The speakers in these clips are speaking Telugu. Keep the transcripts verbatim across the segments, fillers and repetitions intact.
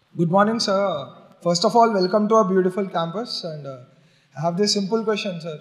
Good morning, sir. First of all, welcome to our beautiful campus. And uh, I have this simple question, sir.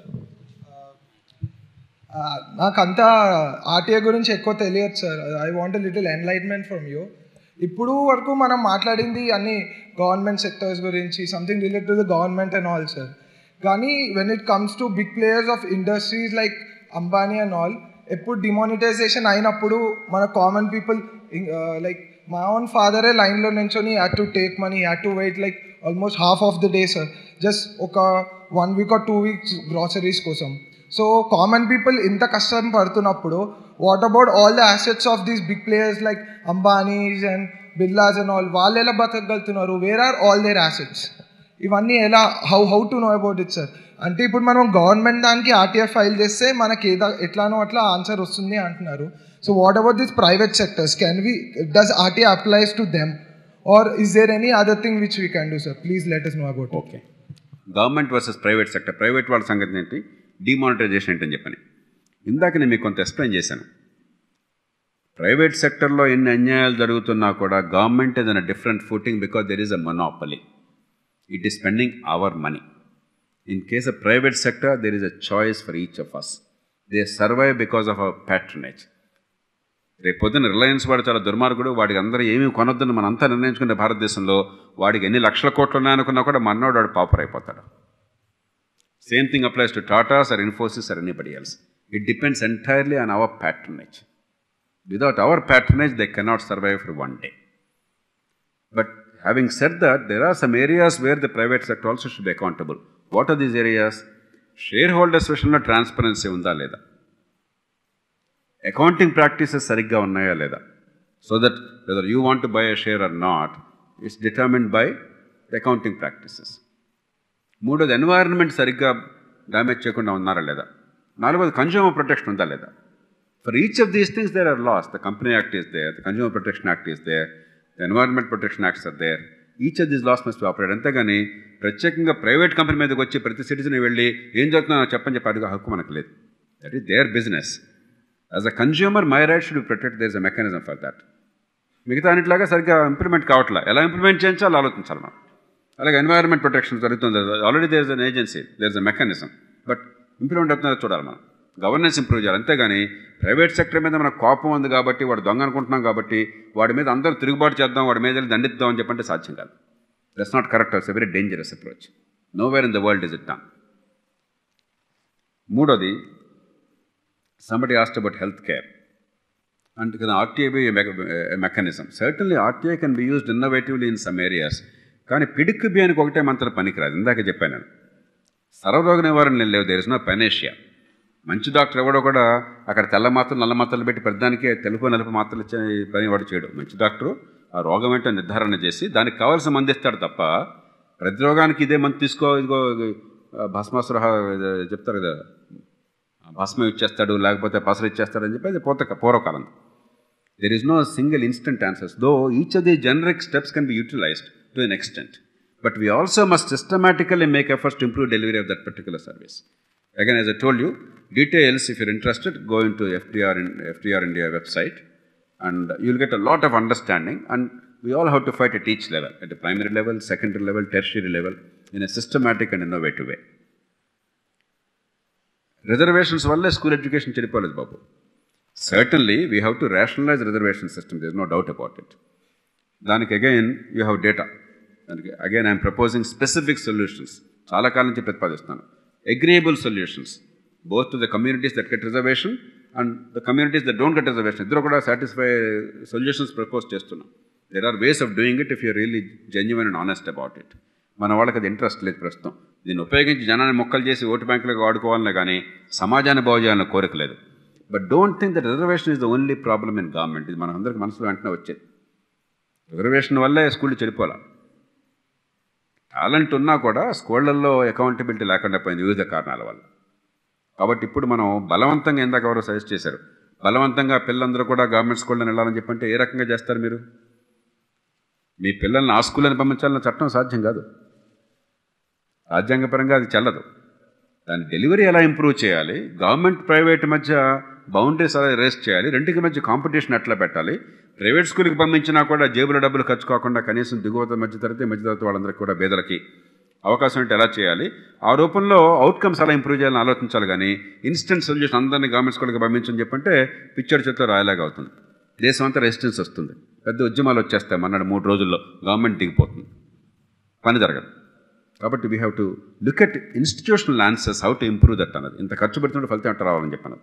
నాకంతా ఆర్టీఐ గురించి ఎక్కువ తెలియదు sir. I want a little enlightenment from you. ఇప్పుడు వరకు మనం మాట్లాడింది అన్ని గవర్నమెంట్ సెక్టర్స్ గురించి, something related to the government and all sir. కానీ when it comes to big players of industries like Ambani and all, ఎప్పుడు డిమానిటైజేషన్ అయినప్పుడు మన కామన్ పీపుల్ లైక్ మా ఓన్ ఫాదరే లైన్లో నించొని had to take money, had to wait like almost half of the day sir, just ఒక one week or two weeks groceries కోసం. సో కామన్ పీపుల్ ఇంత కష్టం పడుతున్నప్పుడు what about all the assets of these big players like Ambanis and Birlas and all, వాళ్ళు ఎలా బతకగలుగుతున్నారు? Where are all their assets? ఇవన్నీ ఎలా, how how to know about it sir? అంటే ఇప్పుడు మనం గవర్నమెంట్ దానికి ఆర్టీఐ ఫైల్ చేస్తే మనకి ఏదో ఎట్లానో అట్లా ఆన్సర్ వస్తుంది అంటున్నారు. So what about this private sectors? Can we, does RTI applies to them or is there any other thing which we can do sir? Please let us know about it. Okay, government versus private sector, private వాళ్ళ సంగతి ఏంటి, డిమానిటైజేషన్ ఏంటని చెప్పని ఇందాక నేను మీకు కొంత ఎక్స్ప్లెయిన్ చేశాను. ప్రైవేట్ సెక్టర్లో ఎన్ని అన్యాయాలు జరుగుతున్నా కూడా government is an different footing because there is a monopoly. It is spending our money. In case of private sector there is a choice for each of us. They survive because of our patronage. రేపు పొద్దున్న రిలయన్స్ వాడు చాలా దుర్మార్గుడు, వాడికి అందరూ ఏమీ కొనొద్దని మనం అంతా నిర్ణయించుకునే భారతదేశంలో వాడికి ఎన్ని లక్షల కోట్లు ఉన్నాయనుకున్నా కూడా మన్నోడు వాడు పాపర్ అయిపోతాడు. Same thing applies to Tatas or Infosys or anybody else. It depends entirely on our patronage. Without our patronage, they cannot survive for one day. But having said that, there are some areas where the private sector also should be accountable. What are these areas? Shareholders విషయంలో transparency ఉందా లేదా? Accounting practices సరిగ్గా ఉన్నాయా లేదా? So that whether you want to buy a share or not is determined by the accounting practices. మూడోది ఎన్వైరన్మెంట్ సరిగ్గా డ్యామేజ్ చేయకుండా ఉన్నారా లేదా? నాలుగోది కన్జ్యూమర్ ప్రొటెక్షన్ ఉందా లేదా? For each of these things there are laws. The company act is there, the consumer protection act is there, the environment protection acts are there. Each of these laws must be operate. అంతేగాని ప్రత్యేకంగా ప్రైవేట్ కంపెనీ మీదకి వచ్చి ప్రతి సిటిజన్ వెళ్ళి ఏం జరుగుతుందో చెప్పని చెప్పి అడిగే హక్కు మనకు లేదు. That is their business. As a consumer my right should be protect. There is a mechanism for that. మిగతా అన్నిట్లాగా సరిగ్గా ఇంప్లిమెంట్ కావట్లా. ఎలా ఇంప్లిమెంట్ చేయించాలో ఆలోచించాలి మనం. అలాగే ఎన్వైరన్మెంట్ ప్రొటెక్షన్ జరుగుతుంది. Already there is an agency, there is a mechanism. But implement అవుతుందో చూడాలి మనం. గవర్నెన్స్ ఇంప్రూవ్ చేయాలి. అంతేగాని ప్రైవేట్ సెక్టర్ మీద మనకు కోపం ఉంది కాబట్టి, వాడు దొంగ అనుకుంటున్నాం కాబట్టి వాడి మీద అందరూ తిరుగుబాటు చేద్దాం, వాడి మీద దండిద్దాం అని చెప్పంటే సాధ్యం కాదు. That's not correct. It's a very dangerous approach. Nowhere in the world is it done. మూడోది, somebody asked about health care. And can R T I be a mechanism? Certainly R T I can be used innovatively in some areas. కానీ పిడిక్కు బియ్యానికి ఒకటే మంత్రం పనికిరాదు. ఇందాక చెప్పాను నేను, సర్వరోగ నివారణ లేవు. There is no panacea. మంచి డాక్టర్ ఎవడో కూడా అక్కడ తెల్ల మాత్రలు నల్ల మాత్రలు పెట్టి ప్రతిదానికి తెలుపు నలుపు మాత్రలు ఇచ్చే పని వాడు చేయడు. మంచి డాక్టరు ఆ రోగం ఏంటో నిర్ధారణ చేసి దానికి కావాల్సిన మంది ఇస్తాడు తప్ప ప్రతి రోగానికి ఇదే మందు తీసుకో, ఇదిగో భస్మాసుర చెప్తారు కదా, భస్మం ఇచ్చేస్తాడు లేకపోతే పసరు ఇచ్చేస్తాడు అని చెప్పి అది పోత పూర్వకాలం. There is no single instant answers. Though each of the generic steps can be utilized to an extent, but we also must systematically make efforts to improve delivery of that particular service. Again, as I told you, details, if you're interested, go into F D R in F D R India website and you'll get a lot of understanding. And we all have to fight at each level, at the primary level, secondary level, tertiary level, in a systematic and innovative way. Reservations valle school education chedipoledu babu. Certainly we have to rationalize the reservation system, there is no doubt about it. దానికి అగైన్ యూ హ్యావ్ డేటా. దానికి again I'm proposing specific solutions. చాలా కాలం నుంచి ప్రతిపాదిస్తాను. Agreeable solutions both to the communities that get reservation and the communities that don't get reservation. ఇద్దరు కూడా సాటిస్ఫై సొల్యూషన్స్ ప్రపోజ్ చేస్తున్నాం. There are ways of doing it if you really genuine and honest about it. మన వాళ్ళకి అది ఇంట్రెస్ట్ లేదు ప్రస్తుతం. దీన్ని ఉపయోగించి జనాన్ని మొక్కలు చేసి ఓటు బ్యాంకులకు వాడుకోవాలనే కానీ సమాజాన్ని బాగు చేయాలన్న కోరిక లేదు. But don't think that reservation is the only problem in government. ఇది మన అందరికి మనసులో వెంటనే వచ్చేది. రిజర్వేషన్ వల్లే స్కూళ్ళు చెడిపోలే. టాలెంట్ ఉన్నా కూడా స్కూళ్ళల్లో అకౌంటబిలిటీ లేకుండా పోయింది వివిధ కారణాల వల్ల. కాబట్టి ఇప్పుడు మనం బలవంతంగా, ఇందాక ఎవరో సజెస్ట్ చేశారు, బలవంతంగా పిల్లలందరూ కూడా గవర్నమెంట్ స్కూళ్ళని వెళ్ళాలని చెప్పంటే ఏ రకంగా చేస్తారు మీరు? మీ పిల్లల్ని ఆ స్కూళ్ళని పంపించాలన్న చట్టం సాధ్యం కాదు. రాజ్యాంగపరంగా అది చెల్లదు. దాని డెలివరీ ఎలా ఇంప్రూవ్ చేయాలి, గవర్నమెంట్ ప్రైవేట్ మధ్య బౌండరీస్ ఎలా రేస్ చేయాలి, రెండుకి మధ్య కాంపిటీషన్ ఎట్లా పెట్టాలి, ప్రైవేట్ స్కూల్కి పంపించినా కూడా జేబులో డబ్బులు ఖర్చు కాకుండా కనీసం దిగువత మధ్యతరగతి మధ్యతరగతి వాళ్ళందరికీ కూడా పేదలకి అవకాశం అంటే ఎలా చేయాలి, ఆ రూపంలో అవుట్కమ్స్ ఎలా ఇంప్రూవ్ చేయాలని ఆలోచించాలి. కానీ ఇన్స్టెంట్ సొల్యూషన్ అందరినీ గవర్నమెంట్ స్కూల్కి పంపించని చెప్పంటే పిక్చర్ చేతిలో రాయలాగా అవుతుంది. దేశం అంతా రెసిస్టెన్స్ వస్తుంది, పెద్ద ఉద్యమాలు వచ్చేస్తాయి. మన్నాడు మూడు రోజుల్లో గవర్నమెంట్ దిగిపోతుంది, పని జరగదు. కాబట్టి we have to look at institutional answers, how to improve that అన్నది. ఇంత ఖర్చు పెడుతుంటే ఫలితం ఎట్లా రావాలని చెప్పన్నది.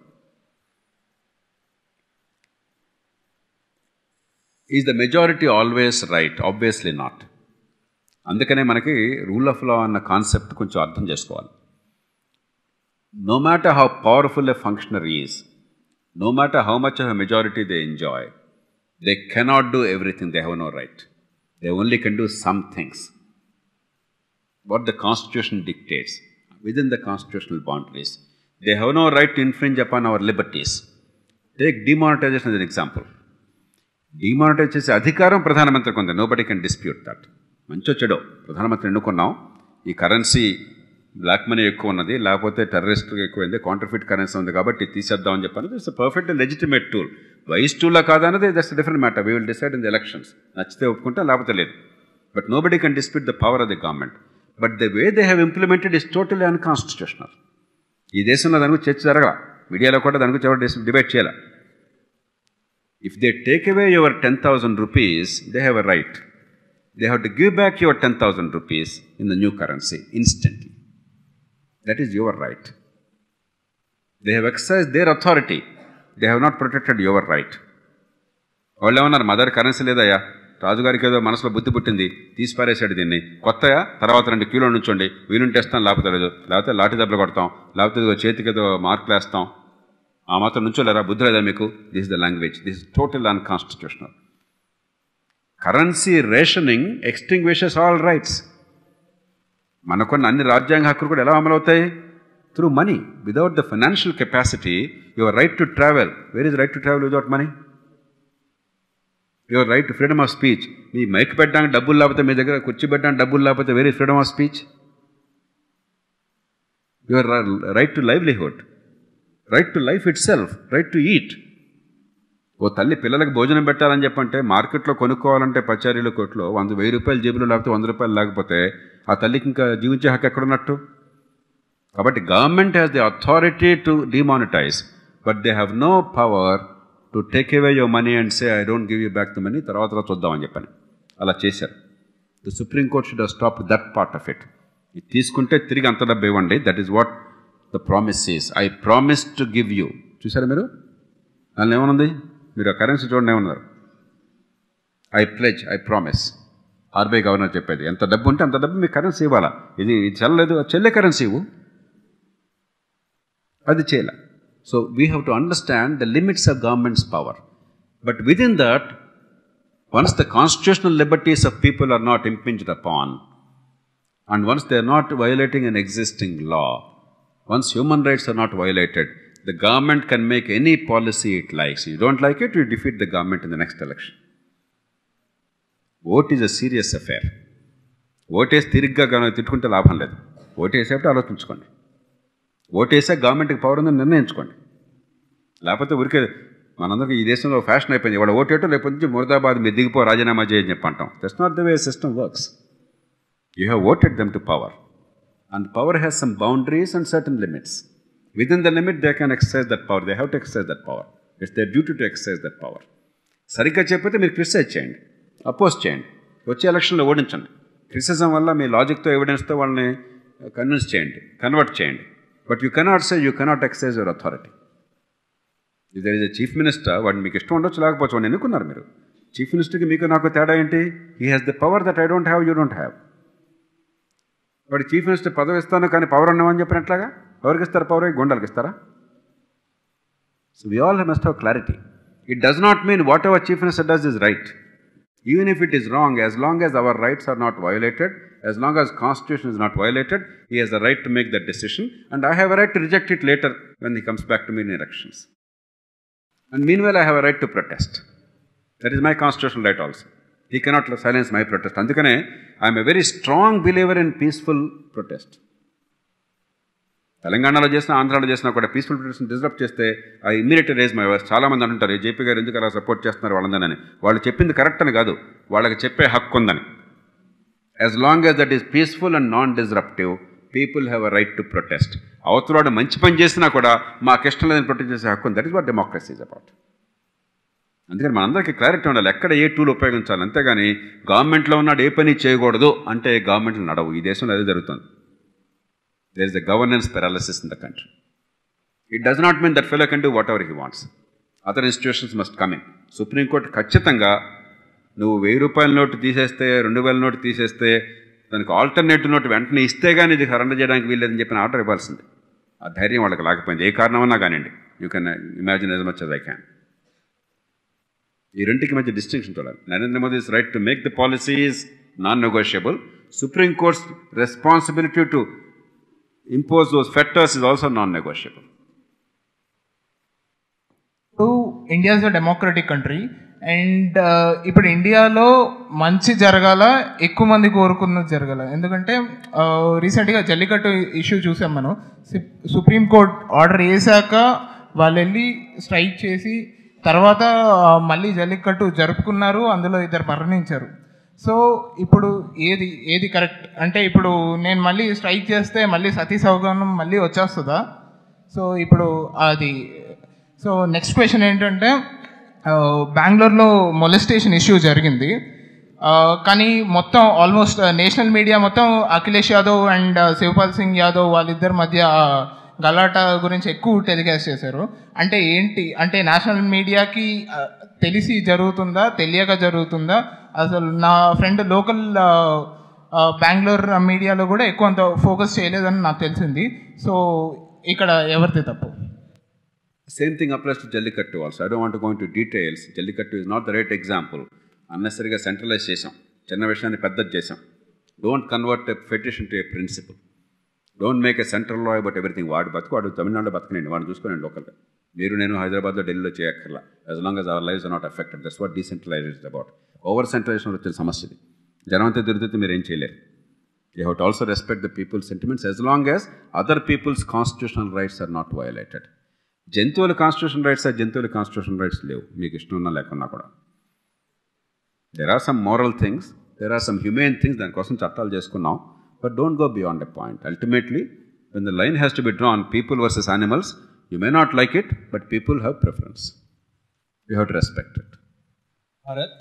Is the majority always right? Obviously not. అందుకనే మనకి రూల్ ఆఫ్ లా అన్న కాన్సెప్ట్ కొంచెం అర్థం చేసుకోవాలి. No matter how powerful a functionary is, no matter how much of a majority they enjoy, they cannot do everything. They have no right. They only can do some things what the constitution dictates within the constitutional boundaries. They have no right to infringe upon our liberties. Take demonetization as an example. Demonetize చేసే అధికారం ప్రధానమంత్రికి ఉంది. Nobody can dispute that. మంచో చెడో ప్రధానమంత్రి ఎన్నుకున్నాం, ఈ కరెన్సీ బ్లాక్ మనీ ఎక్కువ ఉన్నది, లేకపోతే టెర్రరిస్ట్కి ఎక్కువైంది, కాంట్రఫిట్ కరెన్సీ ఉంది కాబట్టి తీసేద్దామని చెప్పాను. It's perfect legitimate tool. Wise టూలా కాదన్నది that's different matter. We will decide in the elections. నచ్చితే ఒప్పుకుంటా, లేకపోతే లేదు. But nobody can dispute the power of the government. But the way they have implemented is totally unconstitutional. ఈ దేశంలో దాని గురించి చర్చ జరగల, మీడియాలో కూడా దాని గురించి ఎవరు డిబేట్ చేయాలి. If they take away your ten thousand rupees, they have a right. They have to give back your ten thousand rupees in the new currency instantly. That is your right. They have exercise their authority. They have not protected your right. వాళ్ళు ఏమన్నారు, మదర్ కరెన్సీ లేదయ్యా, రాజుగారికి ఏదో మనసులో బుద్ధి పుట్టింది, తీసి పారేసాడు దీన్ని, కొత్తగా తర్వాత రెండు కిలో నుంచోండి, వీలుంటేస్తాం, లేకపోతే లేదు, లేకపోతే లాఠీ దెబ్బలు కొడతాం, లేకపోతే ఏదో చేతికి ఏదో మార్కులు వేస్తాం, ఆ మాత్రం నుంచోలేరా, బుద్ధి లేదా మీకు? This is the language. This is total unconstitutional. Currency rationing extinguishes all rights. మనకున్న అన్ని రాజ్యాంగ హక్కులు కూడా ఎలా అమలవుతాయి? Through money. Without the financial capacity, your right to travel. Where is right to travel without money? Your right to freedom of speech. మీ మైక్ పెట్టడానికి డబ్బులు లేకపోతే, మీ దగ్గర కుర్చీ పెట్టడానికి డబ్బులు లేకపోతే, where is freedom of speech? Your right to livelihood, right to life it self, right to eat. ఓ తల్లి పిల్లలకు భోజనం పెట్టాలని చెప్పంటే, మార్కెట్లో కొనుక్కోవాలంటే పచారీల కొట్లో వంద వెయ్యి రూపాయలు జేబులో లేకపోతే వంద రూపాయలు లేకపోతే ఆ తల్లికి ఇంకా జీవించే హక్కు ఎక్కడున్నట్టు? కాబట్టి government has the authority to demonetize, but they have no power to take away your money and say I don't give you back the money, తర్వాత చూద్దామని చెప్పని అలా చేశారు. The supreme court should have stop that part of it. ఇది తీసుకుంటే తిరిగి అంత డబ్బు ఇవ్వండి. That is what the promise is. I promise to give you. చూసారా మీరు? దానిలో ఏమనుంది? మీరు ఆ కరెన్సీ చూడండి, ఏమన్నారు? I pledge, I promise. RBI governor చెప్పేది, ఎంత డబ్బు ఉంటే అంత డబ్బు మీకు కరెన్సీ ఇవ్వాలా. ఇది ఇది చెల్లలేదు, చెల్లే కరెన్సీ ఇవ్వు. అది చేయలే. So we have to understand the limits of government's power. But within that, once the constitutional liberties of people are not impinged upon, and once they are not violating an existing law, once human rights are not violated, the government can make any policy it likes. You don't like it, you defeat the government in the next election. Vote is a serious affair. Vote is తిరిగ్గా తిట్టుకుంటే లాభం లేదు. ఓటు వేసేప్పుడు ఆలోచించుకోండి. ఓటు వేసే గవర్నమెంట్కి పవర్ ఉందని నిర్ణయించుకోండి. లేకపోతే ఊరికే మనందరికీ ఈ దేశంలో ఫ్యాషన్ అయిపోయింది, వాడు ఓటు వేయటం, లేకపోతే నుంచి మురదాబాద్ మీరు దిగిపో, రాజీనామా చేయని చెప్పి అంటాం. That's not the way system works. You have voted them to power, and power has some boundaries and certain limits. Within the limit they can exercise that power. They have to exercise that power. It's their duty to exercise that power. సరిగ్గా చెప్పితే మీరు క్రిటిసైజ్ చేయండి, అపోజ్ చేయండి, వచ్చే ఎలక్షన్లో ఓడించండి. క్రిటిసిజం వల్ల మీ లాజిక్తో ఎవిడెన్స్తో వాళ్ళని కన్విన్స్ చేయండి, కన్వర్ట్ చేయండి. But you cannot say you cannot exercise your authority. If there is a chief minister, వాడిని మీకు ఇష్టం ఉండొచ్చు, లేకపోవచ్చు, వాడిని ఎన్నుకున్నారు మీరు. చీఫ్ మినిస్టర్కి మీకు నాకు తేడా ఏంటి? He has the power that I don't have, you don't have. వాడు చీఫ్ మినిస్టర్ పదవి ఇస్తాను కానీ పవర్ ఉన్నామని చెప్పినట్లాగా ఎవరికి ఇస్తారు పవర్? గుండాలకి ఇస్తారా? So we all must have clarity. It does not mean whatever chief minister does is right. Even if it is wrong, as long as our rights are not violated, as long as constitution is not violated, he has the right to make that decision, and I have a right to reject it later when he comes back to me in elections. And meanwhile, I have a right to protest. That is my constitutional right also. He cannot silence my protest. Andukane, I am a very strong believer in peaceful protest. తెలంగాణలో చేసినా ఆంధ్రాలో చేసినా కూడా పీస్ఫుల్ ప్రొటెస్ట్ డిస్టర్బ్ చేస్తే ఆ ఇమ్మీడియట్ రేజ్ మై వాయిస్. చాలామంది అంటుంటారు జేపీ గారు ఎందుకు అలా సపోర్ట్ చేస్తున్నారు వాళ్ళందరని. వాళ్ళు చెప్పింది కరెక్ట్ అని కాదు, వాళ్ళకి చెప్పే హక్కు ఉందని. As long as that is peaceful and non disruptive, people have a right to protest. అవతలవాడు మంచి పని చేసినా కూడా మాకు ఇష్టం లేదని ప్రొటెస్ట్ చేసే హక్కు ఉంది. That is what democracy is about. అందుకని మనందరికీ క్లారిటీ ఉండాలి ఎక్కడ ఏ టూల్ ఉపయోగించాలి. అంతేగాని గవర్నమెంట్లో ఉన్నాడు ఏ పని చేయకూడదు అంటే గవర్నమెంట్లు నడవు. ఈ దేశంలో అదే జరుగుతుంది. There is a governance paralysis in the country. It does not mean that fellow can do whatever he wants. Other institutions must come in. Supreme court ఖచ్చితంగా నువ్వు వెయ్యి రూపాయల నోటు తీసేస్తే, రెండు వేల నోటు తీసేస్తే, దానికి ఆల్టర్నేటివ్ నోటు వెంటనే ఇస్తే కానీ ఇది సరెండర్ చేయడానికి వీల్లేదని చెప్పిన ఆర్డర్ ఇవ్వాల్సింది. ఆ ధైర్యం వాళ్ళకి లేకపోయింది. ఏ కారణమన్నా కానివ్వండి. You can imagine as much as I can. ఈ రెండుకి మధ్య డిస్టింక్షన్ చూడాలి. Narendra Modi is right to make the policies non negotiable. Supreme court's responsibility to impose those factors is also non negotiable. India is a democratic country and ఇప్పుడు ఇండియాలో మంచి జరగాల, ఎక్కువ మంది కోరుకున్నది జరగాల. ఎందుకంటే రీసెంట్గా జల్లికట్టు ఇష్యూ చూసాం మనం. సుప్రీంకోర్టు ఆర్డర్ వేసాక వాళ్ళు వెళ్ళి స్ట్రైక్ చేసి తర్వాత మళ్ళీ జల్లికట్టు జరుపుకున్నారు, అందులో ఇద్దరు మరణించారు. సో ఇప్పుడు ఏది ఏది కరెక్ట్ అంటే, ఇప్పుడు నేను మళ్ళీ స్ట్రైక్ చేస్తే మళ్ళీ సతీ సౌగమనం మళ్ళీ వచ్చేస్తుందా? సో ఇప్పుడు అది సో నెక్స్ట్ క్వశ్చన్ ఏంటంటే, బెంగళూరులో మొలెస్టేషన్ ఇష్యూ జరిగింది కానీ మొత్తం ఆల్మోస్ట్ నేషనల్ మీడియా మొత్తం అఖిలేష్ యాదవ్ అండ్ శివపాల్ సింగ్ యాదవ్ వాళ్ళిద్దరి మధ్య గలాటా గురించి ఎక్కువ టెలికాస్ట్ చేశారు. అంటే ఏంటి అంటే నేషనల్ మీడియాకి తెలిసి జరుగుతుందా, తెలియక జరుగుతుందా? అసలు నా ఫ్రెండ్ లోకల్ బెంగళూరు మీడియాలో కూడా ఎక్కువ అంత ఫోకస్ చేయలేదని నాకు తెలిసింది. సో ఇక్కడ ఎవరిది తప్పు? Same thing applies to Jallikattu also. I don't want to go into details. Jallikattu is not the right example. Unnecessarily centralized chesam. Chinna vishayanni peddadi chesam. Don't convert a fetish into a principle. Don't make a central law about everything. Vaadu batuku vaadu Tamilnadu batukanandi. Vaadu chusukonandi local ga. Meeru nenu Hyderabad lo Delhi lo cheyakkర్లా. As long as our lives are not affected. That's what decentralization is about. Over centralization వచ్చే సమస్య ఇది. జనమంతా తిరుగుతుంటే మీరు ఏం చేయలేరు. You have to also respect the people's sentiments as long as other people's constitutional rights are not violated. జంతువుల కాన్స్టిట్యూషన్ రైట్స్ ఆ జంతువుల కాన్స్టిట్యూషన్ రైట్స్ లేవు, మీకు ఇష్టం ఉన్నా లేకున్నా కూడా. There are some moral things, there are some human things, దానికోసం చట్టాలు చేసుకున్నాం. But don't go beyond a point. Ultimately when the line has to be drawn, people versus animals, you may not like it but people have preference. You have to respect it. Bharat,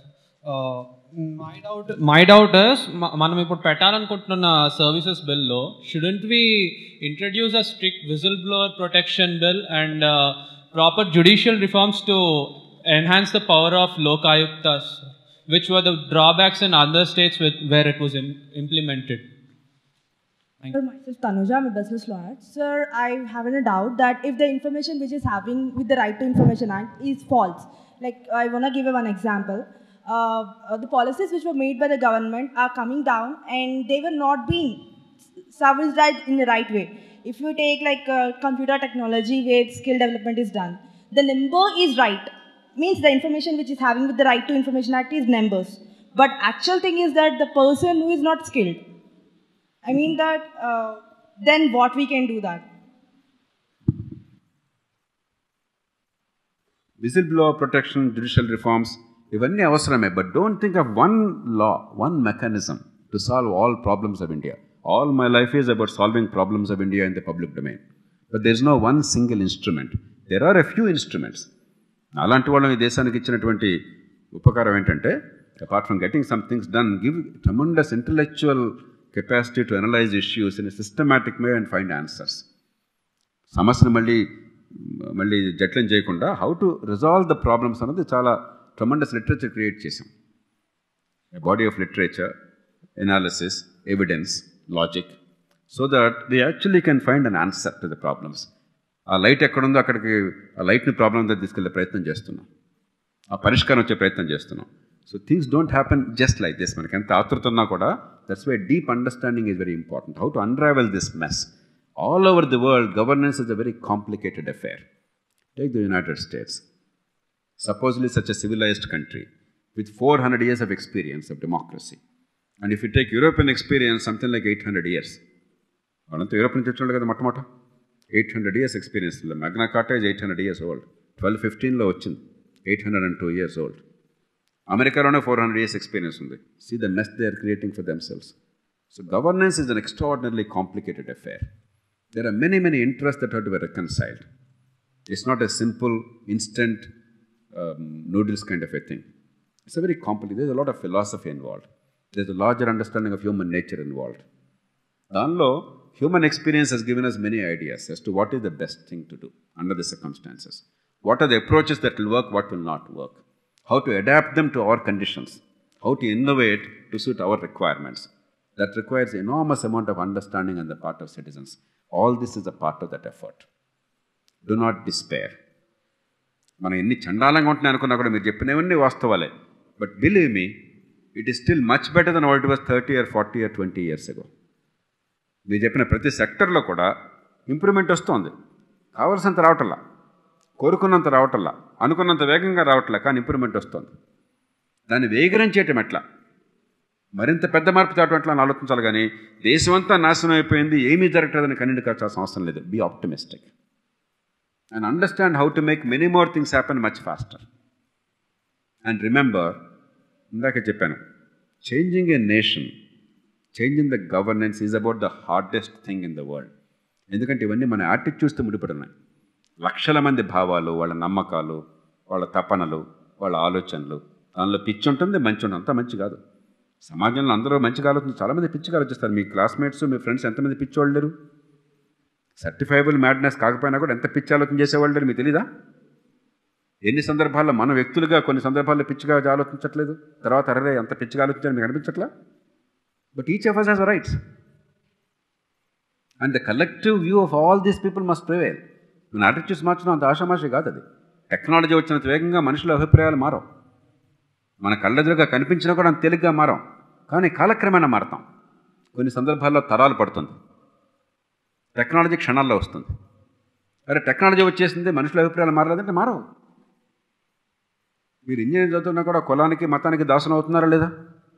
my doubt my doubt is మనం ఇప్పుడు పెట్టాలనుకుంటున్న సర్వీసెస్ బిల్లో shouldn't we introduce a strict whistle blower protection bill and proper judicial reforms to enhance the power of Lokayuktas, which were the drawbacks in other states with, where it was im implemented? Sir, myself Tanuja, I'm a business lawyer. Sir, I have a doubt that if the information which is having with the Right to Information Act is false, like I want to give you one example. Uh, uh, the policies which were made by the government are coming down and they were not being serviced right in the right way. If you take like uh, computer technology where skill development is done, the number is right, means the information which is having with the Right to Information Act is numbers, but actual thing is that the person who is not skilled, I mean that uh, then what we can do that? Whistleblower protection, judicial reforms, ఇవన్నీ అవసరమే. But don't think of one law, one mechanism to solve all problems of India. All my life is about solving problems of India in the public domain. But there is no one single instrument. There are a few instruments. అలాంటి వాళ్ళం ఈ దేశానికి ఇచ్చినటువంటి ఉపకారం ఏంటంటే, apart from getting some things done, give tremendous intellectual capacity to analyse issues in a systematic way and find answers. సమస్యను మళ్ళీ మళ్ళీ జట్లం చేయకుండా how to resolve the problems అన్నది చాలా ట్రమండస్ లిటరేచర్ క్రియేట్ చేసాం. A body of literature, analysis, evidence, logic, so that we actually can find an answer to the problems. ఆ లైట్ ఎక్కడుందో అక్కడికి ఆ లైట్ని ప్రాబ్లం దగ్గర తీసుకెళ్లే ప్రయత్నం చేస్తున్నాం, ఆ పరిష్కారం వచ్చే ప్రయత్నం చేస్తున్నాం. So things don't happen just like this. మనకి ఎంత ఆతృత ఉన్నా కూడా that's why deep understanding is very important. How to unravel this mess. All over the world governance is a very complicated affair. Take the United States, supposedly such a civilized country with four hundred years of experience of democracy. And if you take European experience, something like eight hundred years. వాళ్ళంతా యూరోప్ నుంచి వచ్చినట్టు కదా మొట్టమొదట. Eight hundred years experience. Magna Carta is eight hundred years old. Twelve ఫిఫ్టీన్లో వచ్చింది. Eight hundred and two years old. అమెరికాలోనే ఫోర్ హండ్రెడ్ ఇయర్స్ ఎక్స్పీరియన్స్ ఉంది. See the mess they are creating for themselves. So governance is an extraordinarily complicated affair. There are many, many interests that have to be reconciled. It's not a simple, instant um, noodles kind of a thing. It's a very complicated, there's a lot of philosophy involved. There's a larger understanding of human nature involved. Danlo, human experience has given us many ideas as to what is the best thing to do under the circumstances. What are the approaches that will work, what will not work. How to adapt them to our conditions. How to innovate to suit our requirements. That requires enormous amount of understanding on the part of citizens. All this is a part of that effort. Do not despair. మనం ఎన్ని చండాలంగా ఉంటున్నాయి అనుకున్నా కూడా మీరు చెప్పినవన్నీ వాస్తవాలే. But believe me, it is still much better than what it was thirty year forty year twenty years ago. మీరు చెప్పిన ప్రతి సెక్టర్లో కూడా ఇంప్రూవ్మెంట్ వస్తుంది. కావాల్సినంత రావటల్లా, కోరుకున్నంత రావటల్లా, అనుకున్నంత వేగంగా రావట్లా, కానీ ఇంప్రూవ్మెంట్ వస్తుంది. దాన్ని వేగరం చేయటం ఎట్లా, మరింత పెద్ద మార్పు తేవటం ఎట్లా అని ఆలోచించాలి. కానీ దేశమంతా నాశనం అయిపోయింది, ఏమీ జరగట్లేదని కన్నీటి కాల్చాల్సిన అవసరం లేదు. Be optimistic and understand how to make many more things happen much faster. And remember, ఇందాక చెప్పాను, changing a nation, changing the governance is about the hardest thing in the world. ఎందుకంటే ఇవన్నీ మన యాటిట్యూడ్స్తో ముడిపడి ఉన్నాయి. లక్షల మంది భావాలు, వాళ్ళ నమ్మకాలు, వాళ్ళ తపనలు, వాళ్ళ ఆలోచనలు. దానిలో పిచ్చి ఉంటుంది, మంచి ఉంటుంది. అంతా మంచి కాదు. సమాజంలో అందరూ మంచిగా ఆలోచించి చాలామంది పిచ్చిగా ఆలోచిస్తారు. మీ క్లాస్మేట్స్, మీ ఫ్రెండ్స్ ఎంతమంది పిచ్చి వాళ్ళు లేరు? సర్టిఫైబుల్ మ్యాడ్నెస్ కాకపోయినా కూడా ఎంత పిచ్చి ఆలోచన చేసేవాళ్ళు లేరు, మీకు తెలీదా? ఎన్ని సందర్భాల్లో మన వ్యక్తులుగా కొన్ని సందర్భాల్లో పిచ్చిగా ఆలోచించట్లేదు, తర్వాత అరే అంత పిచ్చిగా ఆలోచించాలని మీకు అనిపించట్లా? But each of us has rights. And the collective view of all these people must prevail. మన యాటిట్యూడ్స్ మార్చడం అంత ఆషామాషి కాదు. అది టెక్నాలజీ వచ్చినంత వేగంగా మనుషుల అభిప్రాయాలు మారవు. మన కళ్ళెదురుగా కనిపించినా కూడా అంత తేలిగ్గా మారం, కానీ కాలక్రమేణా మారతాం. కొన్ని సందర్భాల్లో తరాలు పడుతుంది. టెక్నాలజీ క్షణాల్లో వస్తుంది. అరే టెక్నాలజీ వచ్చేసింది, మనుషుల అభిప్రాయాలు మారలేదంటే మారవు. మీరు ఇంజనీరింగ్ చదువుతున్నా కూడా కులానికి మతానికి దాసనం అవుతున్నారా లేదా?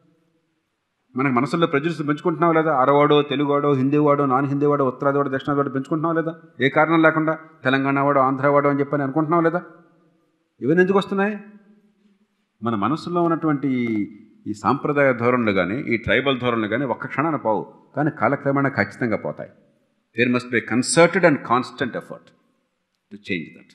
మనకు మనసుల్లో ప్రెజర్స్ పెంచుకుంటున్నావా లేదా? అరవాడో, తెలుగువాడో, హిందీవాడో, నాన్ హిందీవాడో, ఉత్తరాదివాడో, దక్షిణాదివాడో పెంచుకుంటున్నావా లేదా? ఏ కారణం లేకుండా తెలంగాణవాడో, ఆంధ్రవాడో అని చెప్పని అనుకుంటున్నావా లేదా? ఇవన్నీ ఎందుకు వస్తున్నాయి? మన మనసులో ఉన్నటువంటి ఈ సాంప్రదాయ ధోరణులు కానీ, ఈ ట్రైబల్ ధోరణులు కానీ ఒక్క క్షణాన పోవు, కానీ కాలక్రమేణా ఖచ్చితంగా పోతాయి. There must be concerted and constant effort to change that.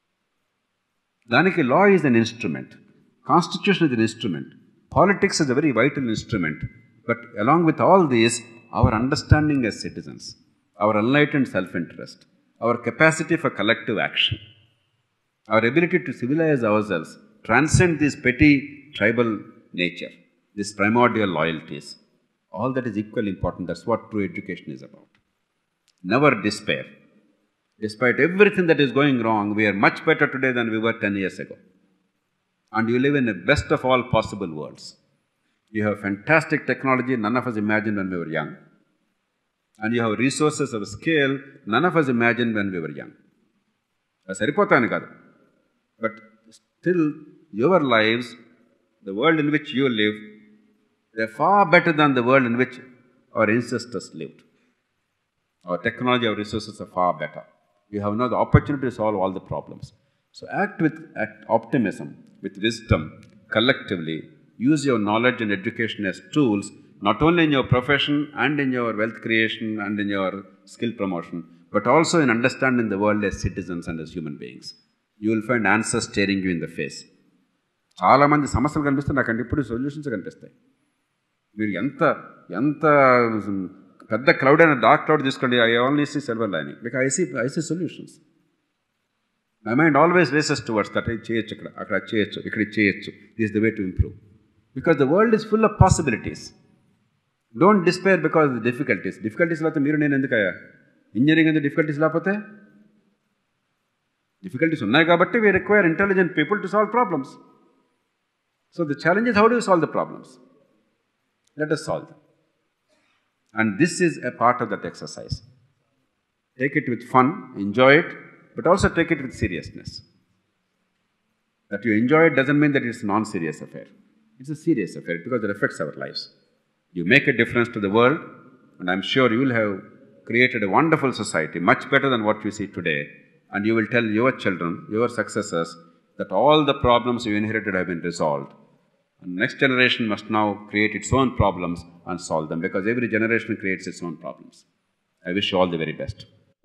దానికి law is an instrument, constitution is an instrument, politics is a very vital instrument. But along with all these, our understanding as citizens, our enlightened self-interest, our capacity for collective action, our ability to civilize ourselves, transcend this petty tribal nature, these primordial loyalties, all that is equally important. That's what true education is about. Never despair. Despite everything that is going wrong, we are much better today than we were ten years ago. And you live in the best of all possible worlds. You have fantastic technology none of us imagined when we were young. And you have resources of scale none of us imagined when we were young. That's saripotanu kaadu. But still, your lives, the world in which you live, they're far better than the world in which our ancestors lived. Our technology, our resources are far better. You have now the opportunity to solve all the problems. So act with act optimism, with wisdom, collectively. Use your knowledge and education as tools, not only in your profession and in your wealth creation and in your skill promotion, but also in understanding the world as citizens and as human beings. You will find answers staring you in the face. చాలా మంది సమస్యలు కనిపిస్తాయి, నాకంటే ఇప్పుడు సొల్యూషన్స్ కనిపిస్తాయి. మీరు ఎంత ఎంత పెద్ద క్లౌడ్ అయినా డార్క్ క్లౌడ్ తీసుకోండి, I only see silver lining, because I see I see solutions. My mind always races towards that. ఇది చేయొచ్చు, ఇక్కడ అక్కడ చేయొచ్చు, ఇక్కడ చేయొచ్చు. This the way to improve. Because the world is full of possibilities. Don't despair because of the difficulties. Difficulties laate meeru nenu endukaya? Engineering and difficulties laapothe? Difficulties unnai kabatti we require intelligent people to solve problems. So the challenge is, how do you solve the problems? Let us solve them. And this is a part of that exercise. Take it with fun, enjoy it, but also take it with seriousness. That you enjoy it doesn't mean that it's a non-serious affair. It's a serious affair because it affects our lives. You make a difference to the world, and I'm sure you will have created a wonderful society, much better than what we see today. And you will tell your children, your successors, that all the problems you inherited have been resolved. And next generation must now create its own problems and solve them, because every generation creates its own problems. I wish you all the very best.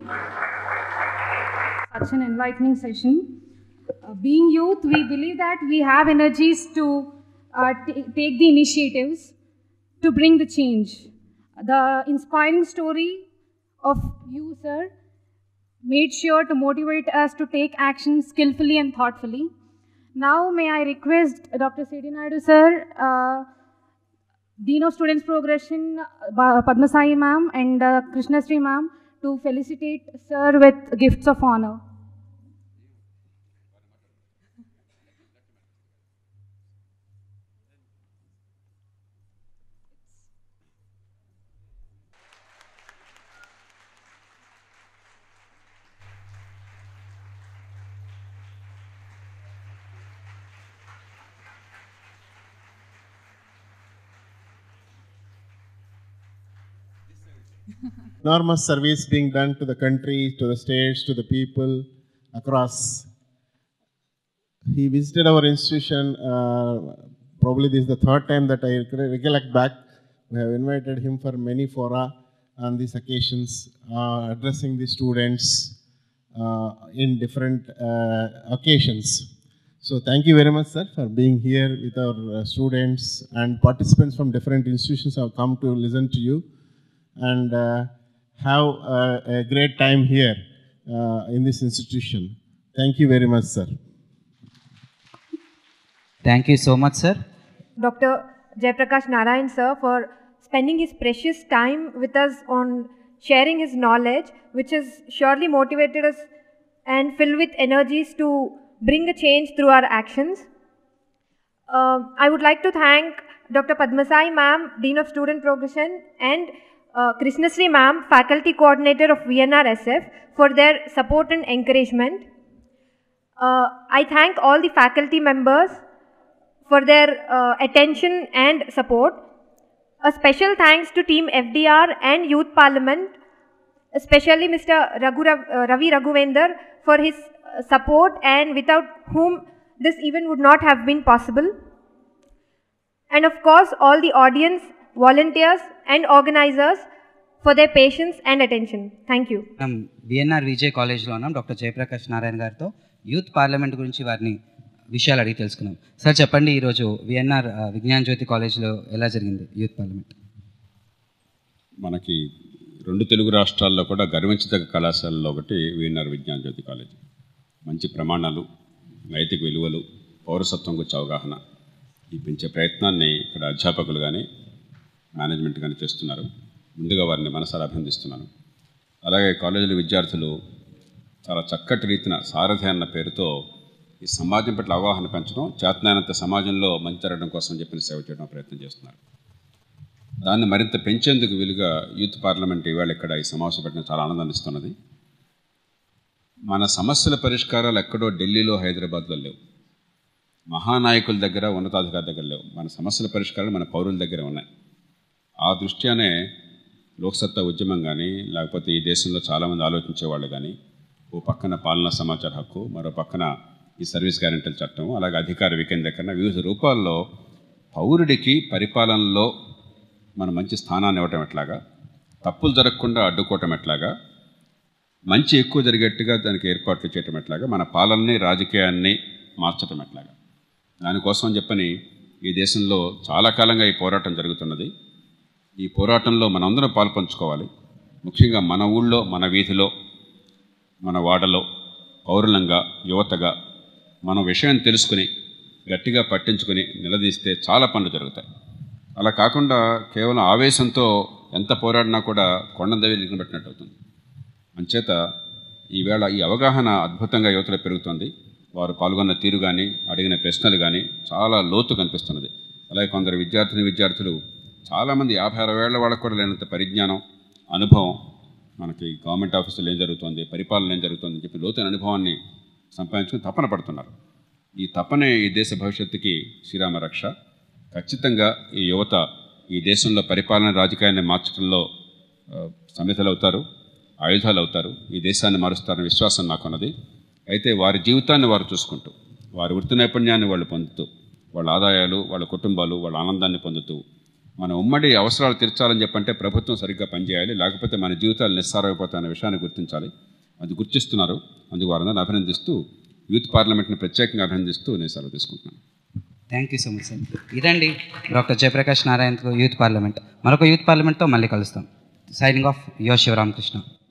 Such an enlightening session. Uh, being youth, we believe that we have energies to uh, take the initiatives to bring the change. The inspiring story of you, sir, made sure to motivate us to take action skillfully and thoughtfully. Now, may I request Doctor C D Naidu, sir, uh, Dean of Students Progression, uh, Padmasai ma'am, and uh, Krishnasri ma'am, to felicitate sir with gifts of honor. Enormous service being done to the country, to the states, to the people across. He visited our institution, uh, probably this is the third time that I recollect back. We have invited him for many fora on these occasions, uh, addressing the students uh, in different uh, occasions. So thank you very much, sir, for being here with our uh, students, and participants from different institutions have come to listen to you and uh, have uh, a great time here uh, in this institution. Thank you very much, sir. Thank you so much, sir. Doctor Jayaprakash Narayana, sir, for spending his precious time with us on sharing his knowledge, which has surely motivated us and filled with energies to bring a change through our actions. Uh, I would like to thank Doctor Padmasai ma'am, Dean of Student Progression, and uh, Krishnasri ma'am, Faculty Coordinator of V N R S F, for their support and encouragement. Uh, I thank all the faculty members for their uh, attention and support. A special thanks to Team F D R and Youth Parliament, especially Mister Raghu, uh, Ravi Raghuvendar, for his uh, support, and without whom this event would not have been possible. And of course, all the audience, volunteers and organizers for their patience and attention. Thank you. V N R V J College లో ఉన్నాం డాక్టర్ జయప్రకాష్ నారాయణ గారితో యూత్ పార్లమెంట్ గురించి వారిని విషయాలు అడిగి తెలుసుకున్నాం. సార్ చెప్పండి, ఈరోజు విఎన్ఆర్ విజ్ఞాన జ్యోతి కాలేజ్లో ఎలా జరిగింది యూత్ పార్లమెంట్? మనకి రెండు తెలుగు రాష్ట్రాల్లో కూడా గర్వించదగ్గ కళాశాలలో ఒకటి విఎన్ఆర్ విజ్ఞాన జ్యోతి కాలేజ్. మంచి ప్రమాణాలు, నైతిక విలువలు, పౌరసత్వం గురించి అవగాహన ఈ పెంచే ప్రయత్నాన్ని ఇక్కడ అధ్యాపకులు కానీ మేనేజ్మెంట్ కానీ చేస్తున్నారు. ముందుగా వారిని మనసారా అభినందిస్తున్నాను. అలాగే కాలేజీల విద్యార్థులు చాలా చక్కటి రీతిన సారథి అన్న పేరుతో ఈ సమాజం పట్ల అవగాహన పెంచడం, చేతనైనంత సమాజంలో మంచి జరగడం కోసం చెప్పిన సేవ చేయడం ప్రయత్నం చేస్తున్నారు. దాన్ని మరింత పెంచేందుకు వీలుగా యూత్ పార్లమెంట్ ఈవేళ ఇక్కడ ఈ సమావేశం పెట్టడం చాలా ఆనందాన్ని ఇస్తున్నది. మన సమస్యల పరిష్కారాలు ఎక్కడో ఢిల్లీలో, హైదరాబాద్లో లేవు, మహానాయకుల దగ్గర, ఉన్నతాధికారుల దగ్గర లేవు. మన సమస్యల పరిష్కారాలు మన పౌరుల దగ్గర ఉన్నాయి. ఆ దృష్ట్యానే లోక్సత్తా ఉద్యమం కానీ, లేకపోతే ఈ దేశంలో చాలామంది ఆలోచించేవాళ్ళు కానీ, ఓ పక్కన పాలనా సమాచార హక్కు, మరో పక్కన ఈ సర్వీస్ గ్యారెంటీల చట్టం, అలాగే అధికార వికేంద్రీకరణ, వివిధ రూపాల్లో పౌరుడికి పరిపాలనలో మన మంచి స్థానాన్ని ఇవ్వటం ఎట్లాగా, తప్పులు జరగకుండా అడ్డుకోవటం ఎట్లాగా, మంచి ఎక్కువ జరిగేట్టుగా దానికి ఏర్పాట్లు చేయటం ఎట్లాగా, మన పాలనని రాజకీయాన్ని మార్చటం ఎట్లాగా, దానికోసం చెప్పని ఈ దేశంలో చాలా కాలంగా ఈ పోరాటం జరుగుతున్నది. ఈ పోరాటంలో మనందరం పాల్పంచుకోవాలి. ముఖ్యంగా మన ఊళ్ళో, మన వీధిలో, మన వాడలో పౌరులంగా, యువతగా మనం విషయం తెలుసుకుని గట్టిగా పట్టించుకొని నిలదీస్తే చాలా పనులు జరుగుతాయి. అలా కాకుండా కేవలం ఆవేశంతో ఎంత పోరాడినా కూడా కొండందవి నిలబెట్టినట్టు అవుతుంది. అంచేత ఈవేళ ఈ అవగాహన అద్భుతంగా యువతలో పెరుగుతుంది. వారు పాల్గొన్న తీరు కానీ, అడిగిన ప్రశ్నలు కానీ చాలా లోతు కనిపిస్తున్నది. అలాగే కొందరు విద్యార్థిని విద్యార్థులు చాలామంది యాభై అరవై ఏళ్ల వాళ్ళకు కూడా లేనంత పరిజ్ఞానం, అనుభవం, మనకి గవర్నమెంట్ ఆఫీసులో ఏం జరుగుతుంది, పరిపాలన ఏం జరుగుతుంది అని చెప్పి లోతైన అనుభవాన్ని సంపాదించుకుని తపన పడుతున్నారు. ఈ తపనే ఈ దేశ భవిష్యత్తుకి శ్రీరామ రక్ష. ఖచ్చితంగా ఈ యువత ఈ దేశంలో పరిపాలన, రాజకీయాన్ని మార్చడంలో సమితలు అవుతారు, ఆయుధాలు అవుతారు, ఈ దేశాన్ని మారుస్తారనే విశ్వాసం నాకున్నది. అయితే వారి జీవితాన్ని వారు చూసుకుంటూ, వారి వృత్తి నైపుణ్యాన్ని వాళ్ళు పొందుతూ, వాళ్ళ ఆదాయాలు, వాళ్ళ కుటుంబాలు, వాళ్ళ ఆనందాన్ని పొందుతూ, మన ఉమ్మడి అవసరాలు తీర్చాలని చెప్పంటే ప్రభుత్వం సరిగ్గా పనిచేయాలి, లేకపోతే మన జీవితాలు నిస్సారమైపోతాయనే విషయాన్ని గుర్తించాలి. అది గుర్తిస్తున్నారు. అందుకు వారందరిని అభినందిస్తూ, యూత్ పార్లమెంట్ని ప్రత్యేకంగా అభినందిస్తూ నేను సెలవు తీసుకుంటున్నాను. Thank you so much sir. ఇదండి doctor Jayaprakash Narayan youth parliament. మరొక యూత్ పార్లమెంట్తో మళ్ళీ కలుస్తాం. Signing off your Sivaramakrishna.